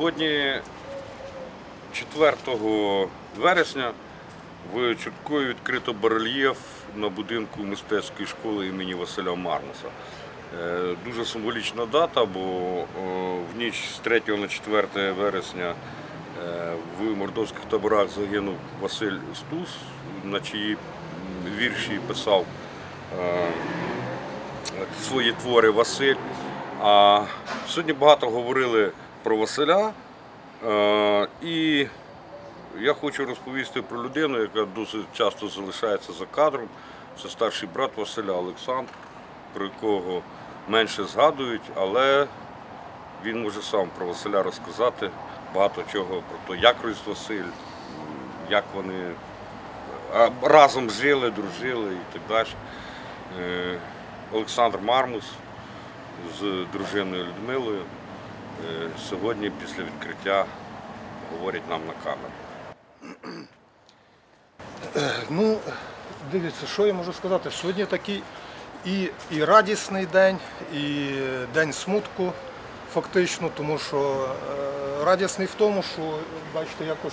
Сьогодні, 4 вересня, в Чорткові відкрито барельєф на будинку мистецької школи імені Василя Мармуса. Дуже символічна дата, бо в ніч з 3 на 4 вересня в мордовських таборах загинув Василь Стус, на чиї вірші писав свої твори Василь. А сьогодні багато говорили про Василя, і я хочу розповісти про людину, яка досить часто залишається за кадром. Це старший брат Василя Олександр, про якого менше згадують, але він може сам про Василя розказати багато чого, про те, як ріс Василь, як вони разом жили, дружили і так далі. Олександр Мармус з дружиною Людмилою сьогодні після відкриття говорять нам на камеру. Ну, дивіться, що я можу сказати. Сьогодні такий і радісний день, і день смутку фактично, тому що радісний в тому, що, бачите, якось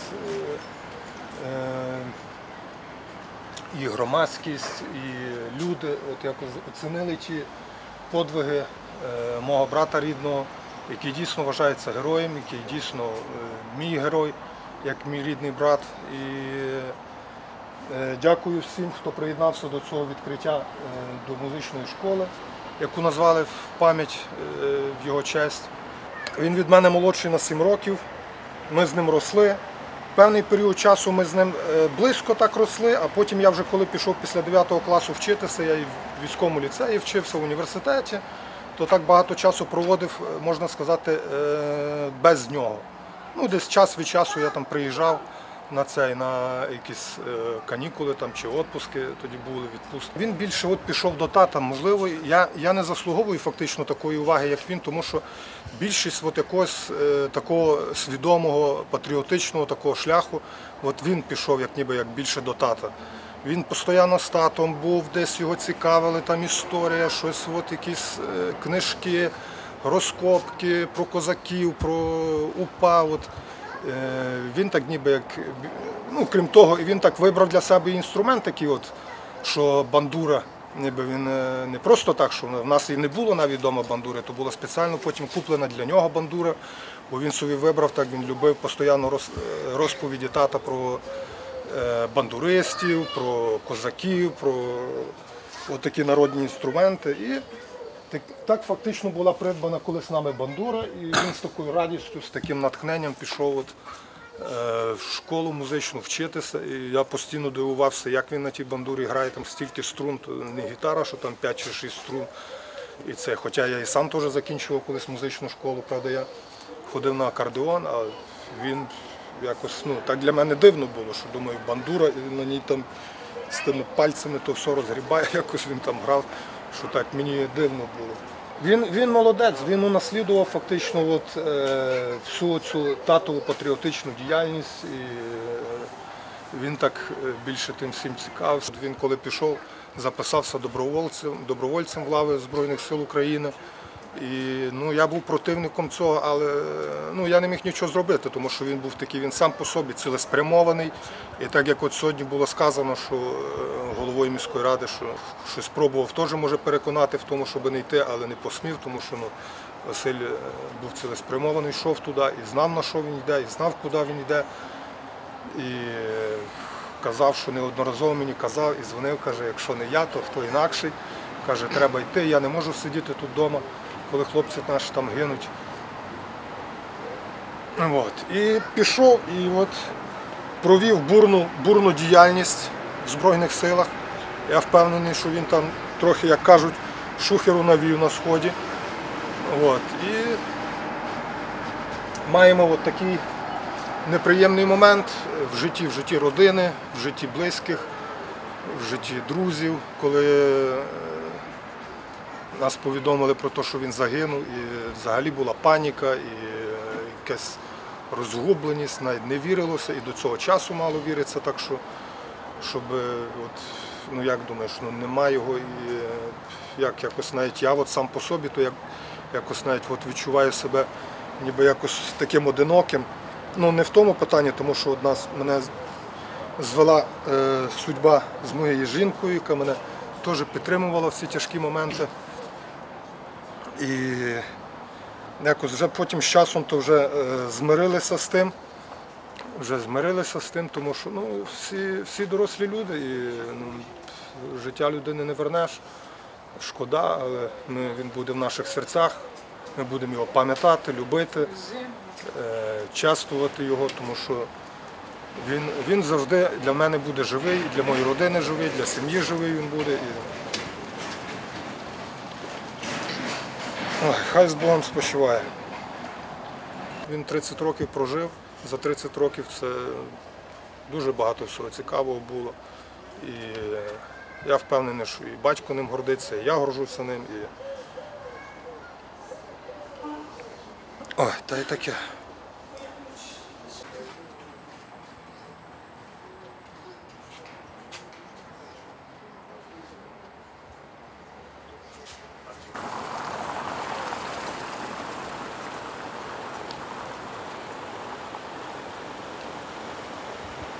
і громадськість, і люди от якось оцінили ті подвиги мого брата рідного, який дійсно вважається героєм, який дійсно мій герой, як мій рідний брат. І дякую всім, хто приєднався до цього відкриття до музичної школи, яку назвали в пам'ять в його честь. Він від мене молодший на 7 років, ми з ним росли. Певний період часу ми з ним близько так росли, а потім я вже коли пішов після 9 класу вчитися, я і в військовому ліцеї вчився, в університеті, то так багато часу проводив, можна сказати, без нього. Ну, десь час від часу я там приїжджав на якісь канікули там, чи відпустки, тоді були відпустки. Він більше от пішов до тата, можливо, я не заслуговую фактично такої уваги, як він, тому що більшість от якогось такого свідомого, патріотичного такого шляху, от він пішов як більше до тата. Він постійно з татом був, десь його цікавили, там історія, щось, от якісь книжки, розкопки про козаків, про УПА. От. Він так ніби як, ну крім того, він так вибрав для себе інструмент такий, от, що бандура, ніби він не просто так, що в нас і не було навіть вдома бандури, то була спеціально потім куплена для нього бандура, бо він собі вибрав, так він любив постійно розповіді тата про бандуристів, про козаків, про такі народні інструменти. І так фактично була придбана колись нами бандура, і він з такою радістю, з таким натхненням пішов в школу музичну вчитися. І я постійно дивувався, як він на тій бандурі грає, там стільки струн, то не гітара, що там 5 чи 6 струн. І це, хоча я і сам теж закінчував колись музичну школу, правда, я ходив на акордеон, а він якось, ну, так для мене дивно було, що, думаю, бандура, і на ній там з тими пальцями то все розгрібає, якось він там грав, що так мені дивно було. Він молодець, він унаслідував фактично всю цю татову патріотичну діяльність, і він так більше тим всім цікавився. Він коли пішов, записався добровольцем в лави Збройних сил України. І, ну, я був противником цього, але ну, я не міг нічого зробити, тому що він був такий, він сам по собі цілеспрямований. І так як от сьогодні було сказано, що головою міської ради, що спробував теж може переконати в тому, щоб не йти, але не посмів, тому що ну, Василь був цілеспрямований, йшов туди і знав, на що він йде, і знав, куди він йде. І казав, що неодноразово мені казав і дзвонив, каже, якщо не я, то хто інакший. Каже, треба йти, я не можу сидіти тут вдома, коли хлопці наші там гинуть. От. І пішов, і от провів бурну діяльність в Збройних силах. Я впевнений, що він там трохи, як кажуть, шухеру навів на Сході. От. І маємо от такий неприємний момент в житті родини, в житті близьких, в житті друзів, коли нас повідомили про те, що він загинув, і взагалі була паніка, і якась розгубленість, навіть не вірилося, і до цього часу мало віриться, так що, щоб, от, ну як думаєш, ну нема його, і якось навіть я от сам по собі, то якось навіть от відчуваю себе ніби якось таким одиноким. Ну, не в тому питанні, тому що мене звела судьба з моєю жінкою, яка мене теж підтримувала в ці тяжкі моменти. І якось вже потім з часом то вже змирилися з тим. Тому що всі дорослі люди, і життя людини не вернеш. Шкода, але він буде в наших серцях. Ми будемо його пам'ятати, любити, чествувати його, тому що він завжди для мене буде живий, для моєї родини живий, для сім'ї живий він буде. Ой, хай з Богом спочиває. Він 30 років прожив, за 30 років це дуже багато всього цікавого було. І я впевнений, що і батько ним гордиться, і я горжуся ним. Ой, та й таке.